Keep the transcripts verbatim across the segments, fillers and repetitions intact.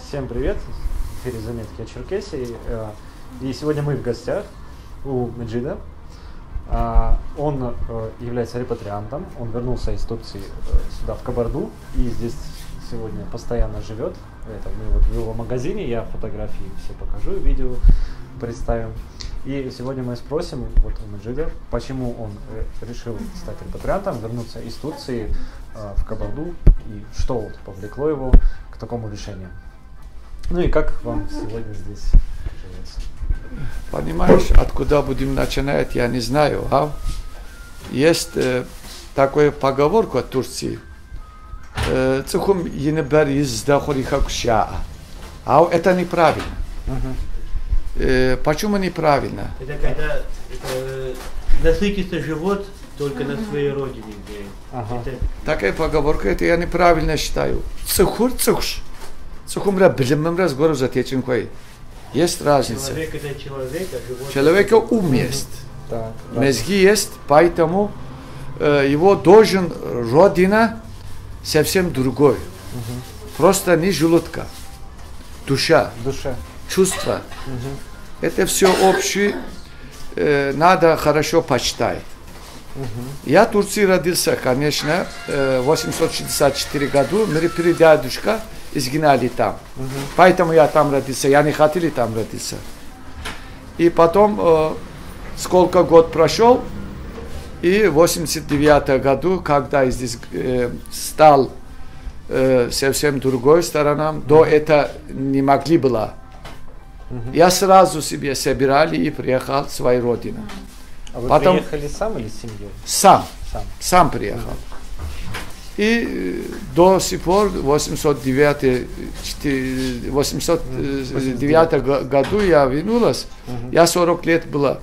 Всем привет! В эфире «Заметки о Черкесии». И сегодня мы в гостях у Меджида. Он является репатриантом. Он вернулся из Турции сюда, в Кабарду, и здесь сегодня постоянно живет. Это мы вот в его магазине, я фотографии все покажу, видео представим. И сегодня мы спросим вот у Меджида, почему он решил стать репатриантом, вернуться из Турции в Кабарду, и что вот повлекло его к такому решению. Ну и как вам сегодня здесь живется? Понимаешь, откуда будем начинать, я не знаю. А? Есть э, такая поговорка в Турции. Цехум енебер изда хорихакуша. А это неправильно. Э, почему неправильно? Это когда э, насытится живот только на своей родине. Ага. Это... Такая поговорка, это я неправильно считаю. Цехур цехуш. Цехумра билиммра сгору затечен кой. Есть разница. Человек это человек, а живот... Человека ум есть. Да, Мозги есть, поэтому э, его должен родина совсем другой. Угу. Просто не желудка. Душа. Душа. Чувства. Угу. Это все общее. Э, надо хорошо почитать. Угу. Я в Турции родился, конечно, в восемьсот шестьдесят четвёртом году. Мои прадедушка изгнали там. Uh-huh. Поэтому я там родился. Я не хотел там родиться. И потом, э, сколько год прошел, и в восемьдесят девятом году, когда я здесь э, стал э, совсем другой стороной, uh-huh. до этого не могли было. Uh-huh. Я сразу себе собирали и приехал в свою родину. А вы Потом, приехали сам или с семьей? Сам. Сам, сам приехал. Uh-huh. И до сих пор, в восемьсот девятом году я вернулась, uh-huh. я сорок лет была.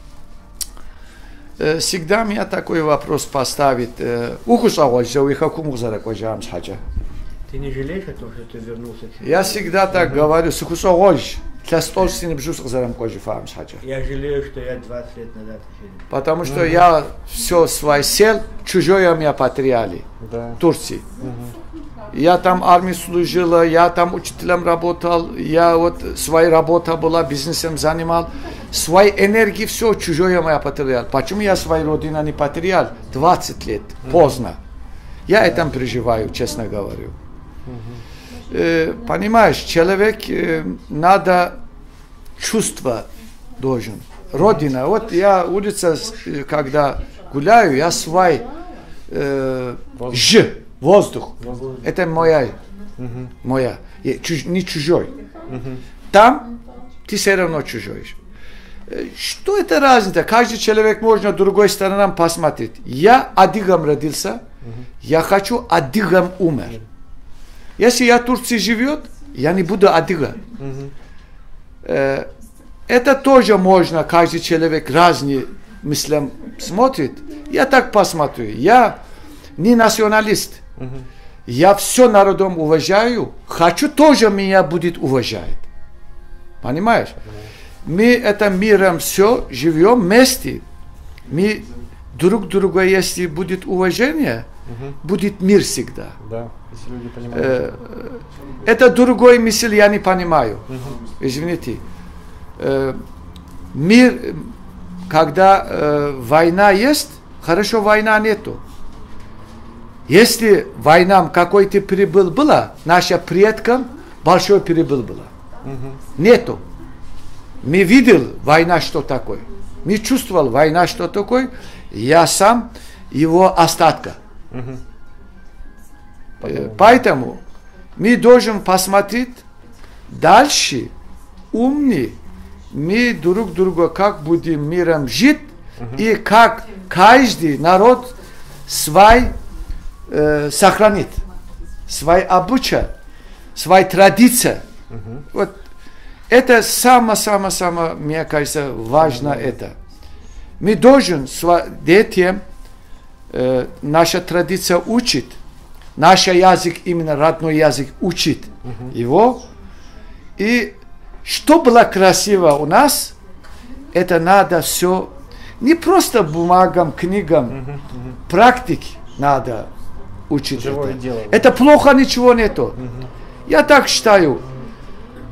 Всегда меня такой вопрос поставит. Ты не жалеешь о том, что ты вернулся? Я всегда так uh-huh. говорю. Я жалею, что я двадцать лет назад жил. Потому что uh-huh. я все свой сел, чужое меня потеряли. Да. В Турции. Uh-huh. Я там армии служил, я там учителем работал, я вот своя работа была, бизнесом занимал. Своей энергии все чужое меня потерял. Почему я свою родину не потерял? двадцать лет, uh-huh. поздно. Я uh-huh. это переживаю, честно говорю. Uh-huh. Э, понимаешь, человек э, надо чувство должен. Родина. Вот я улица, когда гуляю, я свой э, ж, воздух. Воздух. Это моя. Uh-huh. Моя. Чуж, не чужой. Uh-huh. Там ты все равно чужой. Что это разница? Каждый человек можно другой стороной посмотреть. Я адыгам родился, uh-huh. я хочу адыгам умер. Если я в Турции живет, я не буду адыга. Uh-huh. э, Это тоже можно, каждый человек разные мысли смотрит. Я так посмотрю. Я не националист. Uh-huh. Я все народом уважаю. Хочу тоже меня будет уважать. Понимаешь? Uh-huh. Мы этим миром все живем вместе. Мы друг друга, если будет уважение, uh-huh. будет мир всегда. Да, если люди понимают. Э, это другой мысль я не понимаю. Uh-huh. Извините. Мир, когда э, война есть, хорошо, война нету. Если война какой-то прибыл была, нашим предкам большой прибыл была. Uh-huh. Нету. Мы видел война, что такое. Мы чувствовал война, что такое. Я сам его остатка. Uh-huh. э, поэтому мы должны посмотреть дальше, умнее. Мы друг друга как будем миром жить, uh-huh. и как каждый народ свой э, сохранит, свой обычай, свои традиции. Uh-huh. Вот это самое-самое-самое, мне кажется, важно uh-huh. это. Мы должны детям э, наша традиция учить, наш язык, именно родной язык учить uh-huh. его. И что было красиво у нас, это надо все, не просто бумагам, книгам, uh-huh, uh-huh. практики надо учить. Это. Это плохо, ничего нету. Uh-huh. Я так считаю,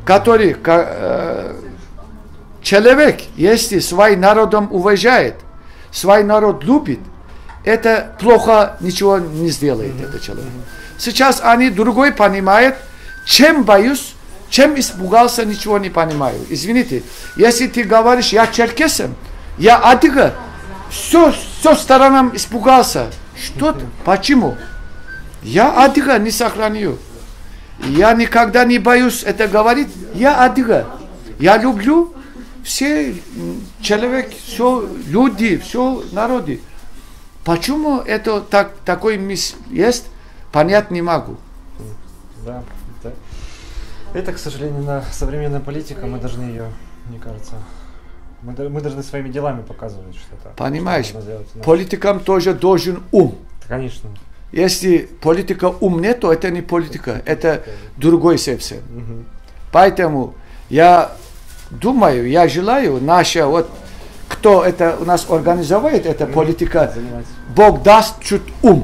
который э, человек, если свой народом уважает, свой народ любит, это плохо ничего не сделает mm-hmm. этот человек. Mm-hmm. Сейчас они другой понимают, чем боюсь, чем испугался, ничего не понимаю. Извините, если ты говоришь, я черкесом, я адыга, все, все сторонам испугался. Что? Mm-hmm. Почему? Я адыга не сохраню. Я никогда не боюсь это говорить. Я адыга. Я люблю все человек, все люди, все народы. Почему это так, такой мисс есть, понять не могу. Да, да. Это, к сожалению, на современная политика, мы должны ее, мне кажется, мы, мы должны своими делами показывать что-то. Понимаешь, что политикам тоже должен ум. Конечно. Если политика ум нет, то это не политика, это другой совсем. Угу. Поэтому я думаю, я желаю, наша вот кто это у нас организовывает, эта политика, Бог даст чуть ум.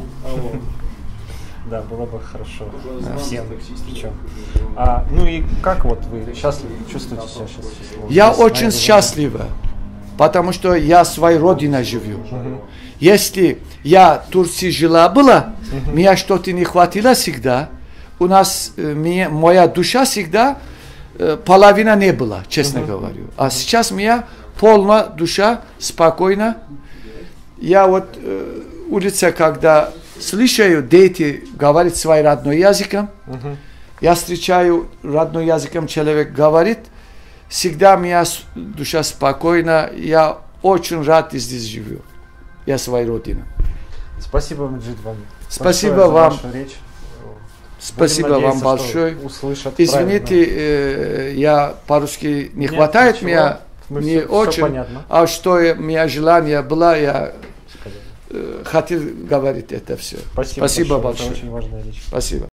Да, было бы хорошо. Да. Всем. Причем. А, ну и как вот вы счастливы, чувствуете себя сейчас счастливым? Я здесь, очень счастлива, потому что я своей родиной живу. Угу. Если я в Турции жила была, угу. меня что-то не хватило всегда, у нас, меня, моя душа всегда половина не была, честно угу. говорю. А сейчас у меня полная душа, спокойно. Я вот э, улица, когда слышаю, дети говорят своим родным языком, uh-huh. я встречаю родным языком, человек говорит, всегда у меня душа спокойна, я очень рад здесь живу. Я своей родине. Спасибо, Меджид, вам. Спасибо вам. За вашу речь. Спасибо вам большое. Извините, э, я по-русски не Нет, хватает ничего. Меня. Мы не все, очень, все понятно. А что у меня желание было, я э, хотел говорить это все. Спасибо, Спасибо большое. большое. Это очень важная речь. Спасибо.